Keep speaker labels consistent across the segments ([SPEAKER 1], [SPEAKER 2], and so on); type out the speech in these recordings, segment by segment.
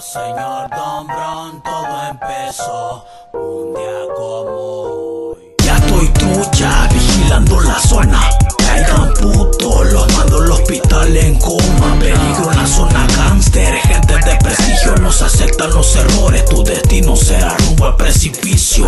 [SPEAKER 1] Señor Don Bron, todo empezó un día como hoy. Ya estoy trucha, vigilando la zona. Caigan puto, los mando al hospital en coma. Peligro en la zona gangster, gente de prestigio. No se aceptan los errores, tu destino será rumbo al precipicio.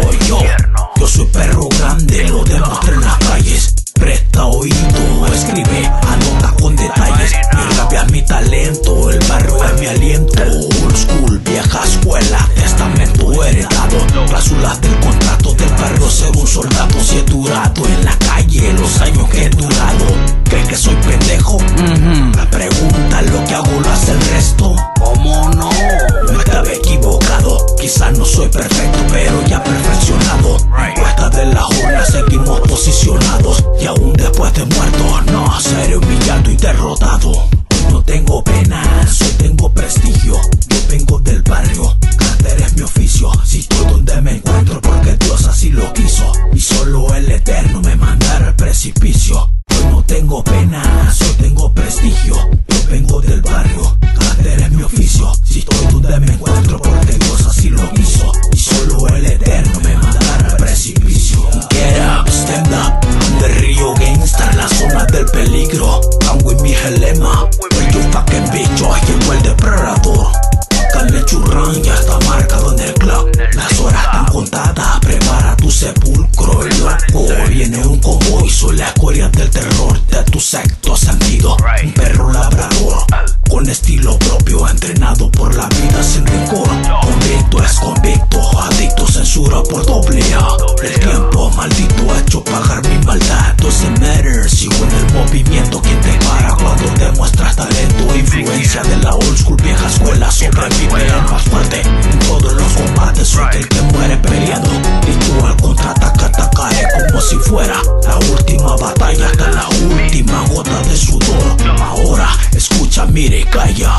[SPEAKER 1] Yo soy perro grande, lo demostré en las calles. Presta oído, escribe, anota con detalles. Mi rap es mi talento, el barrio es mi aliento. Old school, vieja escuela, testamento heredado. Cláusulas del contrato del barrio, ser un soldado. Si he durado en la calle los años que he durado. ¿Crees que soy pendejo? La pregunta, lo que hago lo hace el resto. ¿Cómo no? No estaba equivocado. Quizás no soy perfecto, pero ya perfeccionado. Puesta de la jornada seguimos posicionados. Y aún después de muerto, no seré humillado y derrotado. No tengo pena, tengo prestigio. Yo vengo del barrio, cantar es mi oficio. Si estoy donde me encuentro porque Dios así lo quiso. Y solo el Eterno me mandará al precipicio. Yo no tengo pena, tengo prestigio. Yo vengo del barrio, cantar es mi oficio. Si estoy donde me encuentro porque Dios así lo quiso. Y solo el Eterno me mandará al precipicio. Get up, stand up, de Río Gangsta, la zona del peligro. I'm with mi gelema. You fucking bitch, hoy llegó el depredador. Carne churrán ya está marcado en el club. Las horas están contadas, prepara tu sepulcro. Loco, viene un convoy, soy la escoria del terror de tu sexto sentido. Un perro labrador, con estilo propio, entrenado por la vida sin rencor. Convicto es convicto, adicto, censura por doble A. El tiempo maldito ha hecho pagar mi maldad. Doesn't matter, sigo en el movimiento. Quien te para cuando demuestras talento? Influencia de la old school, vieja escuela, sobrevive el más fuerte. En todos los combates soy el que muere peleando. Y tú al contraataque atacaré como si fuera la última batalla hasta la última gota de sudor. Ahora escucha, mire y calla.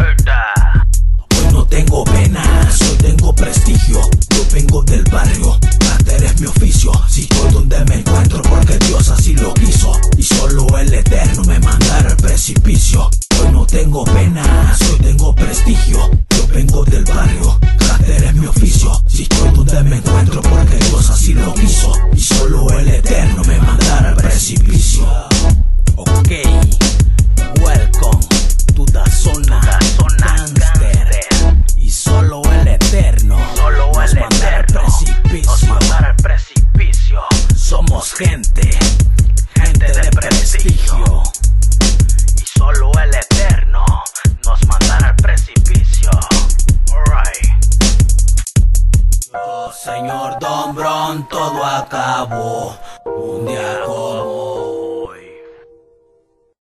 [SPEAKER 1] Hoy no tengo pena, tengo prestigio. Yo vengo del barrio, cantar es mi oficio. Si estoy donde me encuentro porque Dios así lo quiso. Y solo el Eterno me mandará al precipicio. Hoy no tengo pena, tengo prestigio. Yo vengo del barrio, cantar es mi oficio. Si estoy donde me encuentro porque Dios así lo quiso. Y solo el Eterno me mandará al precipicio. Ok, welcome to the zona gangster. Y solo el Eterno nos mandará al precipicio. Somos gente de prestigio. Y solo el Eterno nos mandará al precipicio. Señor Don Bron, todo acabó un día como